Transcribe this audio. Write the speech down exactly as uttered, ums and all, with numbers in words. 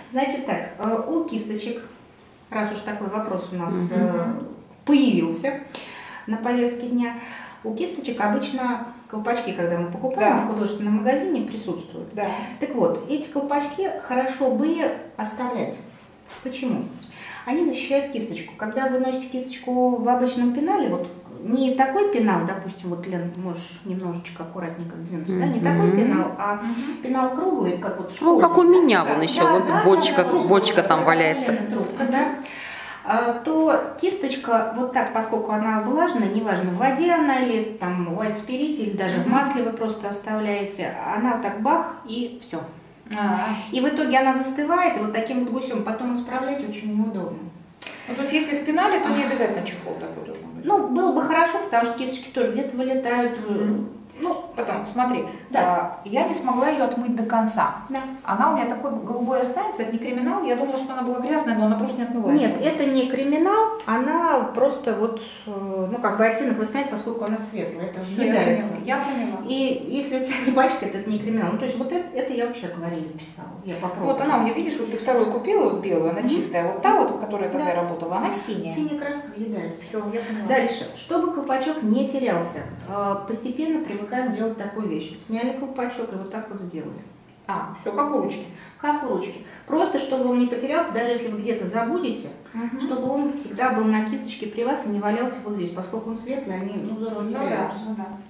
Значит так, у кисточек, раз уж такой вопрос у нас угу. появился на повестке дня, у кисточек обычно колпачки, когда мы покупаем, да, в художественном магазине, присутствуют. Да. Так вот, эти колпачки хорошо бы оставлять. Почему? Они защищают кисточку. Когда вы носите кисточку в обычном пенале, вот не такой пенал, допустим, вот, Лен, можешь немножечко аккуратненько сдвинуться, mm-hmm. да, не такой пенал, а mm-hmm. пенал круглый, как вот школьник. Ну, как у меня да, вон еще, да, вот да, бочка, да, бочка там да, валяется. Трубка, да. А, то кисточка, вот так, поскольку она влажная, неважно, в воде она или там в white spirit, или даже mm-hmm. в масле вы просто оставляете, она вот так бах, и все. А-а-а. И в итоге она застывает, и вот таким вот гусем потом исправлять очень неудобно. Ну, то есть если в пенале, то не обязательно чехол такой должен быть. Ну, было бы хорошо, потому что кисточки тоже где-то вылетают. Mm-hmm. Ну, потом, смотри, да. а, я не смогла ее отмыть до конца. Да. Она у меня такой голубой останется, это не криминал, я думала, что она была грязная, но она просто не отмывается. Нет, это не криминал, она просто вот, ну, как бы оттенок высмеет, поскольку она светлая, это все съедается. Я поняла. И если у тебя не пачкает, это не криминал. Ну, то есть вот это, это я вообще акварелью писала, я попробовала. Вот она у меня, видишь, вот ты вторую купила, вот белую, она mm-hmm. чистая, вот та вот, которая тогда да. работала, она синяя. Синяя краска въедается. Все, я поняла. Дальше, чтобы колпачок не терялся, постепенно привыкаем делать такую вещь. Сняли колпачок и вот так вот сделали. А, все как у ручки. Как у ручки. Просто, чтобы он не потерялся, даже если вы где-то забудете, угу. чтобы он всегда был на кисточке при вас и не валялся вот здесь, поскольку он светлый, они ну, здорово теряются. Ну, да, ну, да.